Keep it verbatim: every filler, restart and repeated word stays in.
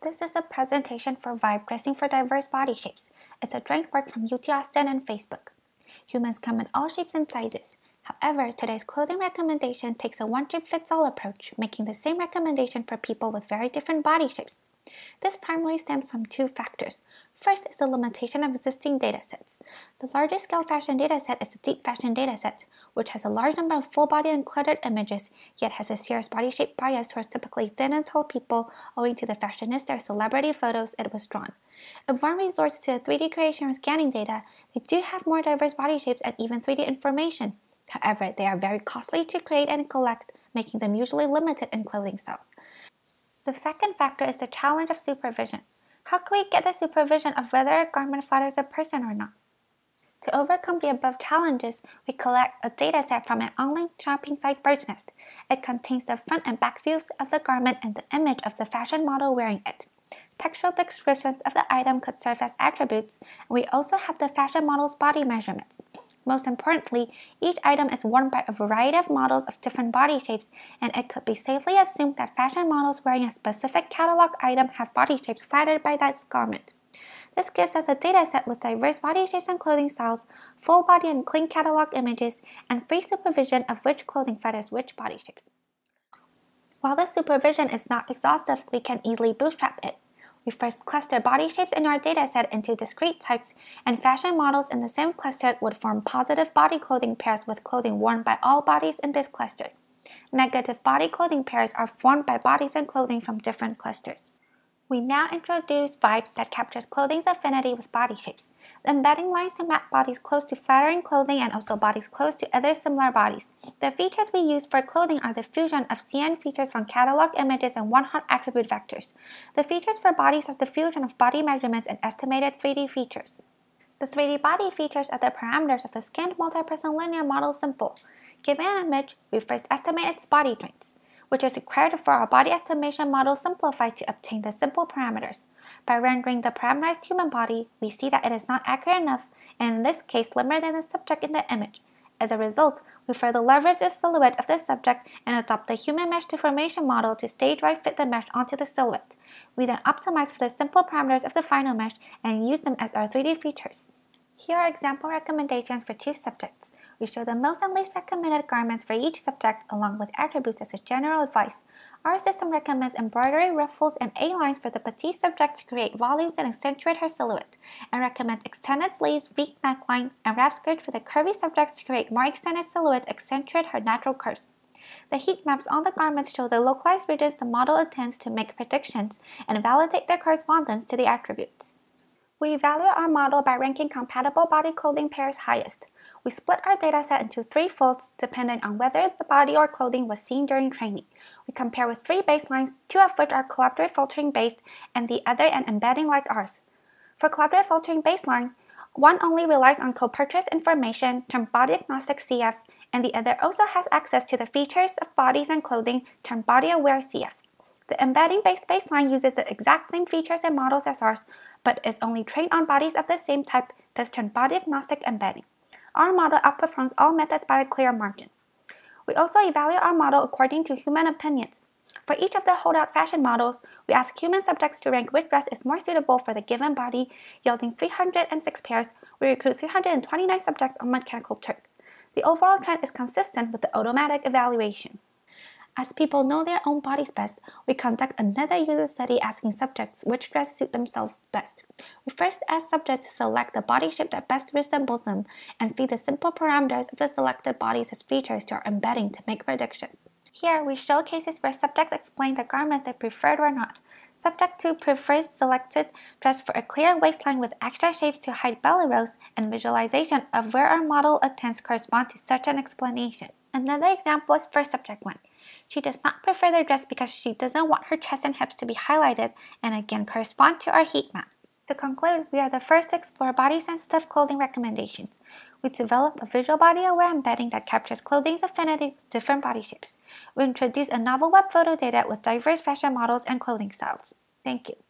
This is a presentation for ViBE Dressing for Diverse Body Shapes. It's a joint work from U T Austin and Facebook. Humans come in all shapes and sizes. However, today's clothing recommendation takes a one-shape-fits-all approach, making the same recommendation for people with very different body shapes. This primarily stems from two factors. First is the limitation of existing datasets. The largest scale fashion dataset is the deep fashion dataset, which has a large number of full-body uncluttered images, yet has a serious body shape bias towards typically thin and tall people owing to the fashionista or celebrity photos it was drawn. If one resorts to three D creation or scanning data, they do have more diverse body shapes and even three D information. However, they are very costly to create and collect, making them usually limited in clothing styles. The second factor is the challenge of supervision. How can we get the supervision of whether a garment flatters a person or not? To overcome the above challenges, we collect a dataset from an online shopping site Bird's Nest. It contains the front and back views of the garment and the image of the fashion model wearing it. Textual descriptions of the item could serve as attributes, and we also have the fashion model's body measurements. Most importantly, each item is worn by a variety of models of different body shapes, and it could be safely assumed that fashion models wearing a specific catalog item have body shapes flattered by that garment. This gives us a dataset with diverse body shapes and clothing styles, full body and clean catalog images, and free supervision of which clothing flatters which body shapes. While this supervision is not exhaustive, we can easily bootstrap it. We first cluster body shapes in our dataset into discrete types, and fashion models in the same cluster would form positive body clothing pairs with clothing worn by all bodies in this cluster. Negative body clothing pairs are formed by bodies and clothing from different clusters. We now introduce ViBE that captures clothing's affinity with body shapes. The embedding lines to map bodies close to flattering clothing and also bodies close to other similar bodies. The features we use for clothing are the fusion of C N features from catalog images and one-hot attribute vectors. The features for bodies are the fusion of body measurements and estimated three D features. The three D body features are the parameters of the scanned multi-person linear model simple. Given an image, we first estimate its body joints, which is required for our body estimation model simplified to obtain the simple parameters. By rendering the parameterized human body, we see that it is not accurate enough, and in this case limited than the subject in the image. As a result, we further leverage the silhouette of the subject and adopt the human mesh deformation model to stage-right fit the mesh onto the silhouette. We then optimize for the simple parameters of the final mesh and use them as our three D features. Here are example recommendations for two subjects. We show the most and least recommended garments for each subject along with attributes as a general advice. Our system recommends embroidery, ruffles, and A-lines for the petite subject to create volumes and accentuate her silhouette, and recommends extended sleeves, weak neckline, and wrap skirts for the curvy subjects to create more extended silhouette, accentuate her natural curves. The heat maps on the garments show the localized ridges the model intends to make predictions and validate their correspondence to the attributes. We evaluate our model by ranking compatible body clothing pairs highest. We split our dataset into three folds depending on whether the body or clothing was seen during training. We compare with three baselines, two of which are collaborative filtering based and the other an embedding like ours. For collaborative filtering baseline, one only relies on co-purchase information termed body-agnostic C F, and the other also has access to the features of bodies and clothing termed body-aware C F. The embedding-based baseline uses the exact same features and models as ours, but is only trained on bodies of the same type, thus termed body-agnostic embedding. Our model outperforms all methods by a clear margin. We also evaluate our model according to human opinions. For each of the holdout fashion models, we ask human subjects to rank which dress is more suitable for the given body, yielding three hundred six pairs. We recruit three hundred twenty-nine subjects on Mechanical Turk. The overall trend is consistent with the automatic evaluation. As people know their own bodies best, we conduct another user study asking subjects which dress suit themselves best. We first ask subjects to select the body shape that best resembles them and feed the simple parameters of the selected bodies as features to our embedding to make predictions. Here, we show cases where subjects explain the garments they preferred or not. Subject two prefers selected dress for a clear waistline with extra shapes to hide belly rolls, and visualization of where our model attempts correspond to such an explanation. Another example is for subject one. She does not prefer the dress because she doesn't want her chest and hips to be highlighted and again correspond to our heat map. To conclude, we are the first to explore body-sensitive clothing recommendations. We develop a visual body-aware embedding that captures clothing's affinity with different body shapes. We introduce a novel web photo data with diverse fashion models and clothing styles. Thank you.